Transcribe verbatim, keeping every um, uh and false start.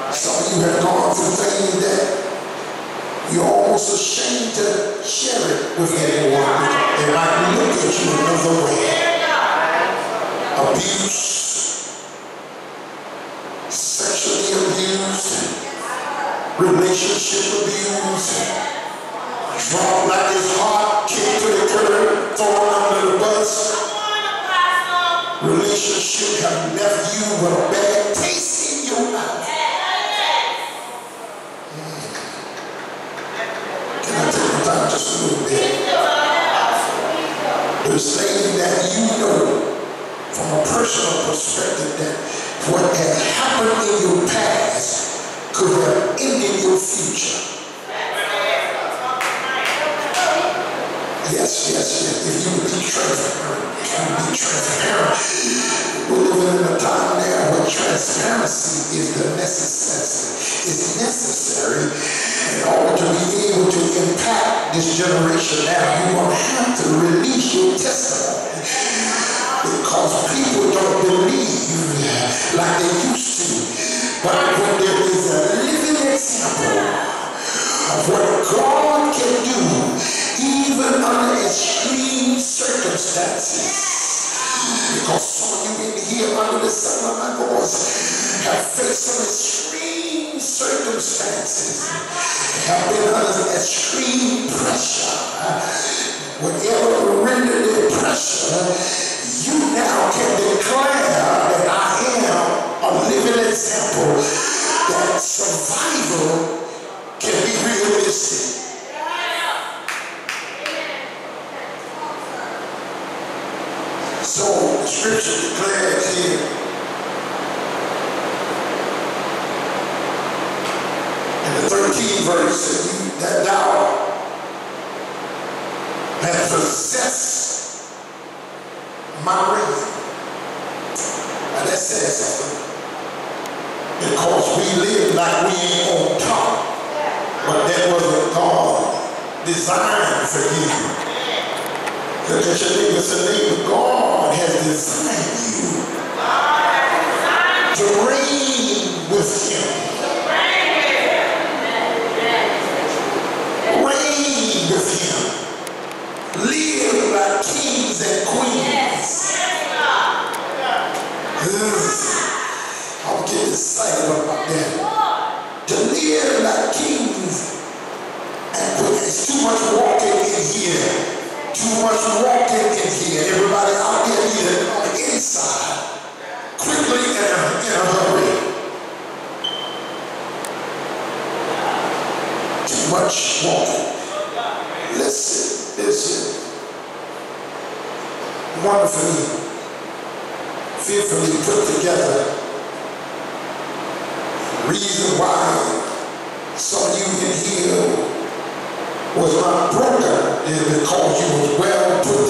Some of you have gone through things that you're almost ashamed to share it with anyone because they might look at you another way. Abuse, sexually abused, relationship abuse, drunk like his heart, kicked to the curb, thrown under the bus. Relationship have left you with a bad taste in your mouth. Can I take the time just a little bit? There's things that you know from a personal perspective that what has happened in your past could have ended your future. Yes, yes, yes. If you would be transparent, if you would be transparent, we're living in a time now where transparency is the necessity. It's necessary in order to be able to impact this generation now. You will have to release your testimony because people don't believe like they used to. But when there is a living example of what God can do, even under extreme circumstances, because some of you in here under the sound of my voice have faced some extreme circumstances, have been under extreme pressure. Whatever rendered the pressure, you now can declare that I am a living example that survival can be realistic. So the scripture declares here in the thirteenth verse that, you, that thou hast possessed my ring. Now that says something. Because we live like we ain't on top, but that wasn't God designed for you. Look at your neighbor, say, neighbor, God has designed you to reign with him. Reign with him. Live like kings and queens. I'll get excited about that. To live like kings and queens. There's too much walking in here. Too much walking in here. Everybody out here either on the inside, quickly and in a hurry. Too much walking. Listen, listen. Wonderfully, fearfully put together. Reason why some of you in here was not broken is because you was well put